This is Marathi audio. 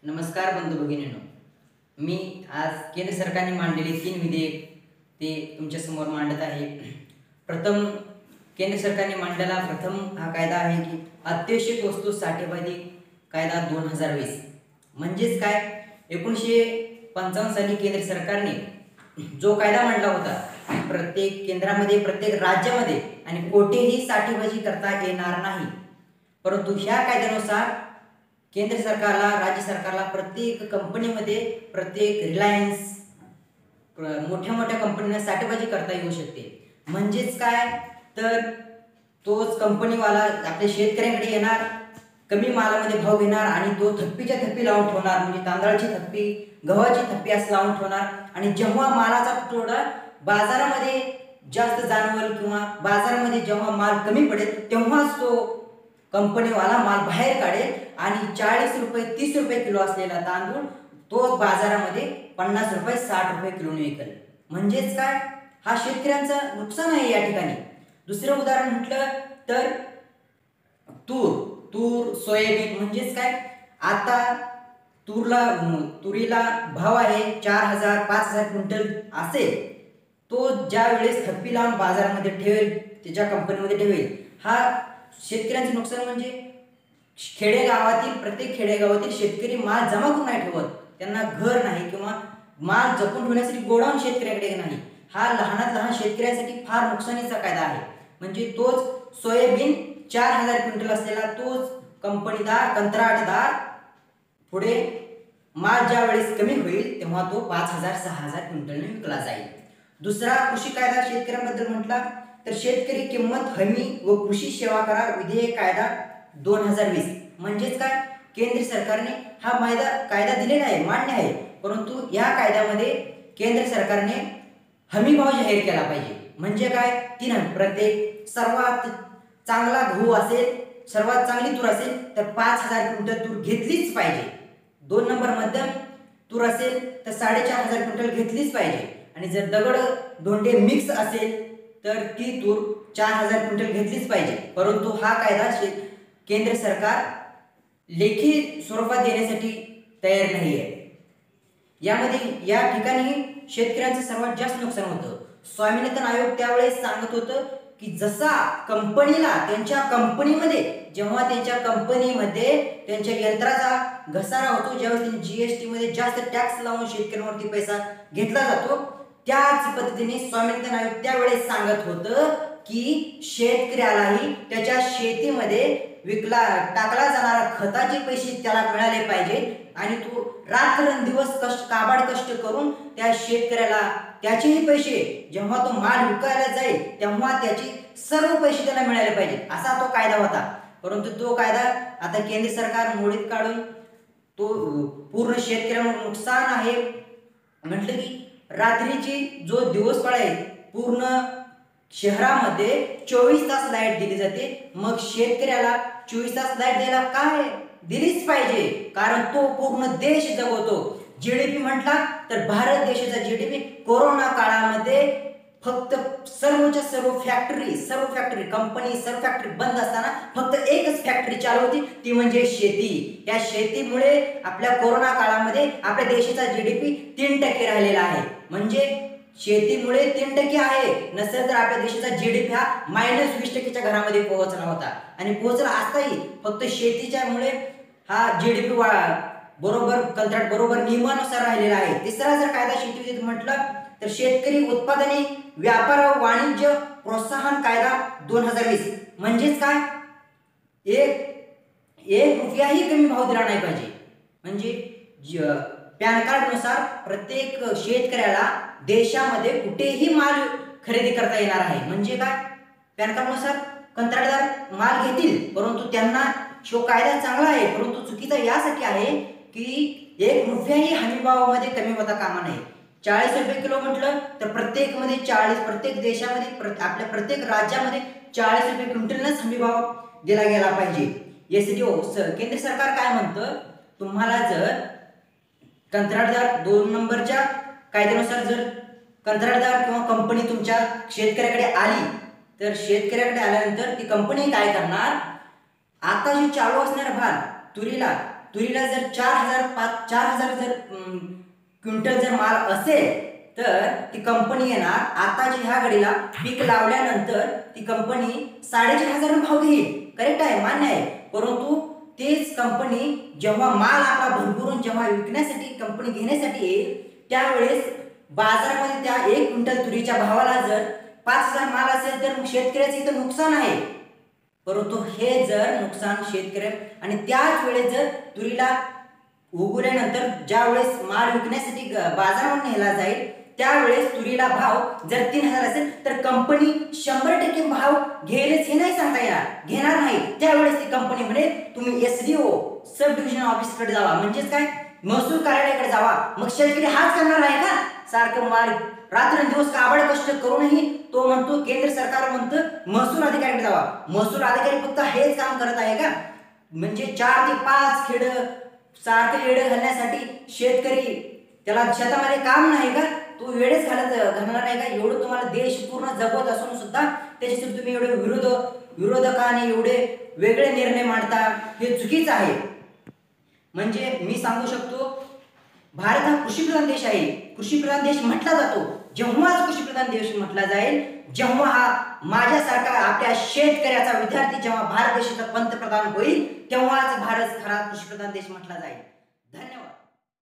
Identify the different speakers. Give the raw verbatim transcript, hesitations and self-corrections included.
Speaker 1: नमस्कार बंधू भगिनींनो, मी आज केंद्र सरकारने मांडलेले तीन विधेयक ते तुमच्या समोर मांडत आहे। प्रथम केंद्र सरकारने मांडलेला प्रथम हा कायदा आहे की अत्यावश्यक वस्तू साठेबाजी कायदा दोन हजार वीस। म्हणजेच काय, एकोणीसशे पंचावन्न साली केंद्र सरकारने जो कायदा मांडला होता, प्रत्येक केंद्रामध्ये प्रत्येक राज्यामध्ये आणि कोठेही साठेबाजी करता येणार नाही, परंतु ह्या कायद्यानुसार केंद्र सरकारला राज्य सरकारला प्रत्येक कंपनीमध्ये प्रत्येक रिलायन्स मोठ्या मोठ्या कंपन्यांना साठेबाजी करता येऊ शकते। म्हणजेच काय, तर तोच कंपनीवाला आपल्या शेतकऱ्यांकडे येणार, कमी मालामध्ये भाव घेणार आणि तो थप्पीच्या थप्पी लावून ठेवणार, म्हणजे तांदळाची थप्पी गव्हाची थप्पी असं लावून ठेवणार। आणि जेव्हा मालाचा तुटवडा बाजारामध्ये जास्त जाणवेल किंवा बाजारामध्ये जेव्हा माल कमी पडेल तेव्हाच तो कंपनीवाला माल बाहेर काढेल आणि चाळीस रुपये तीस रुपये किलो असलेला तांदूळ तो बाजारामध्ये पन्नास रुपये साठ रुपये किलोने विकेल। म्हणजेच काय, हा शेतकऱ्यांचं नुकसान आहे या ठिकाणी। दुसरं उदाहरण म्हटलं तर तूर तूर सोयाबीन। म्हणजेच काय, आता तूरला तुरीला भाव आहे चार हजार पाच हजार क्विंटल असेल, तो ज्या वेळेस थप्पी लावून बाजारामध्ये ठेवेल, त्याच्या कंपनीमध्ये ठेवेल, हा शेतकऱ्यांचे नुकसान। म्हणजे खेडेगावातील प्रत्येक खेडेगावातील शेतकरी माल जमा करून नाही ठेवत, त्यांना घर नाही किंवा माल जपून ठेवण्यासाठी गोडाऊन शेतकऱ्याकडे नाही। हा लहानात लहान शेतकऱ्यांसाठी फार नुकसानीचा कायदा आहे। म्हणजे तोच सोयाबीन चार हजार क्विंटल असलेला तोच कंपनीदार कंत्राटदार पुढे माल ज्या वेळेस कमी होईल तेव्हा तो पाच हजार सहा हजार क्विंटलने विकला जाईल। दुसरा कृषी कायदा शेतकऱ्यांबद्दल म्हटला तर शेतकरी किंमत हमी व कृषी सेवा करार विधेयक कायदा दोन हजार वीस। म्हणजेच काय, केंद्र सरकारने हा कायदा कायदा दिलेला आहे, मान्य आहे, परंतु या कायद्यामध्ये केंद्र सरकारने हमी भाव जाहीर केला पाहिजे। म्हणजे काय, तीन हमी, प्रत्येक सर्वात चांगला गहू असेल, सर्वात चांगली तूर असेल तर पाच हजार क्विंटल तूर घेतलीच पाहिजे। दोन नंबर मध्यम तूर असेल तर साडेचार हजार क्विंटल घेतलीच पाहिजे। आणि जर दगड धोंडे मिक्स असेल तर ती तूर चार हजार क्विंटल घेतलीच पाहिजे। परंतु हा कायदा केंद्र सरकार लेखी स्वरूपात देण्यासाठी तयार नाही आहे। यामध्ये या ठिकाणी शेतकऱ्यांचं सर्वात जास्त नुकसान होतं। स्वामीनाथन आयोग त्यावेळेस सांगत होतं की जसा कंपनीला त्यांच्या कंपनीमध्ये जेव्हा त्यांच्या कंपनीमध्ये त्यांच्या यंत्राचा घसारा होतो, ज्यावेळेस त्यांनी जीएसटी मध्ये जास्त टॅक्स लावून शेतकऱ्यांवरती पैसा घेतला जातो, त्याच पद्धतीने स्वामीनाथन आयोग त्यावेळेस सांगत होतं की शेतकऱ्यालाही त्याच्या शेतीमध्ये विकला टाकला जाणारा खताचे पैसे त्याला मिळाले पाहिजे आणि तो रात्रंदिवस कष्ट काबाड कष्ट करून त्या शेतकऱ्याला त्याचेही पैसे जेव्हा तो माल विकायला जाईल तेव्हा त्याचे सर्व पैसे त्याला मिळाले पाहिजे, असा तो कायदा होता। परंतु तो कायदा आता केंद्र सरकार मोडीत काढून तो पूर्ण शेतकऱ्यांवर नुकसान आहे म्हटलं की रात्रीची जो दिवस काळ आहे पूर्ण शहरामध्ये चोवीस तास लाईट दिली जाते, मग शेतकऱ्याला चोवीस तास लाईट द्यायला काय दिलीच पाहिजे, कारण तो पूर्ण देश जगवतो। जीडीपी म्हटला तर भारत देशाचा जीडीपी कोरोना काळामध्ये फक्त सर्वच्या सर्व फॅक्टरी सर्व फॅक्टरी कंपनी सर्व फॅक्टरी बंद असताना फक्त एकच फॅक्टरी चालू होती, ती म्हणजे शेती। या शेतीमुळे आपल्या कोरोना काळामध्ये आपल्या देशाचा जीडीपी तीन टक्के राहिलेला आहे। म्हणजे शेतीमुळे तीन टक्के आहे, नसेल तर आपल्या देशाचा जीडीपी हा मायनस वीस टक्केच्या घरामध्ये पोहोचला होता आणि पोहोचला असताही फक्त शेतीच्या मुळे हा जीडीपी बरोबर कंत्राट बरोबर नियमानुसार राहिलेला आहे। तिसरा जर कायदा शेती म्हटलं तर शेतकरी उत्पादने व्यापार व वाणिज्य प्रोत्साहन कायदा दोन हजार वीस। म्हणजेच काय, एक एक रुपयाही कमी भाव दिला नाही पाहिजे। म्हणजे पॅन कार्ड नुसार प्रत्येक शेतकऱ्याला देशामध्ये कुठेही माल खरेदी करता येणार आहे। म्हणजे काय, पॅन कार्ड नुसार कंत्राटदार माल घेतील, परंतु त्यांना शो कायदा चांगला आहे, परंतु चुकीचा यासाठी आहे की एक रुपयाही हमी भावामध्ये कमी होता कामा नये। चाळीस रुपये किलो म्हटलं तर प्रत्येक मध्ये चाळीस प्रत्येक देशामध्ये आपल्या प्रत्येक राज्यामध्ये चाळीस रुपये क्विंटलनच हमी भाव दिला गेला पाहिजे। एसडीओ केंद्र सरकार काय म्हणतं, तुम्हाला जर कंत्राटदार दोन नंबरच्या कायद्यानुसार जर कंत्राटदार किंवा कंपनी तुमच्या शेतकऱ्याकडे आली तर शेतकऱ्याकडे आल्यानंतर ती कंपनी काय करणार, आता जी चालू असणार भार तुरीला तुरीला जर चार हजार पाच चार हजार जर क्विंटल जर माल असेल तर ती कंपनी येणार आताची ह्या घडीला पीक लावल्यानंतर ती कंपनी साडेचार हजार भाव घेईल. करेक्ट आहे, मान्य आहे. परंतु तेच कंपनी जेव्हा माल आपला भरभरून जेव्हा विकण्यासाठी कंपनी घेण्यासाठी येईल त्यावेळेस बाजारामध्ये त्या एक क्विंटल तुरीच्या भावाला जर पाच हजार माल असेल तर शेतकऱ्याचं इथं नुकसान आहे. परंतु हे जर नुकसान शेतकऱ्या आणि त्याच वेळेस जर तुरीला उगवल्यानंतर ज्या वेळेस माल विकण्यासाठी बाजारामध्ये नेला जाईल त्यावेळेस तुरीला भाव जर तीन हजार असेल तर कंपनी शंभर टक्के भाव घेईलच हे नाही सांगता येणार, घेणार नाही. त्यावेळेस ती कंपनी म्हणे तुम्ही एसडीओ सब डिव्हिजन ऑफिसकडे जावा, म्हणजेच काय महसूल कार्यालयाकडे जावा. मग शेतकरी हाच करणार आहे का? सारखं माल रात्रंदिवस काबड कष्ट करूनही तो म्हणतो केंद्र सरकार म्हणतं महसूल अधिकाऱ्याकडे जावा. महसूल अधिकारी फक्त हेच काम करत आहे का? म्हणजे चार ते पाच खेड सारखं वेळ घालण्यासाठी शेतकरी त्याला शेतामध्ये काम नाही का? तो वेळच घालत घालणार आहे का? एवढं तुम्हाला देश पूर्ण जगत असून सुद्धा त्याच्यासाठी तुम्ही एवढे विरोध विरोधकाने एवढे वेगळे निर्णय मांडता, हे चुकीचं आहे. म्हणजे मी सांगू शकतो भारत हा कृषीप्रधान देश आहे. कृषीप्रधान देश म्हटला जातो जेव्हाच कृषीप्रधान देश म्हटला जाईल जेव्हा हा माझ्यासारखा आपल्या शेतकऱ्याचा विद्यार्थी जेव्हा भारत देशाचा पंतप्रधान होईल तेव्हाच भारत खरा कृषीप्रधान देश म्हटला जाईल. धन्यवाद.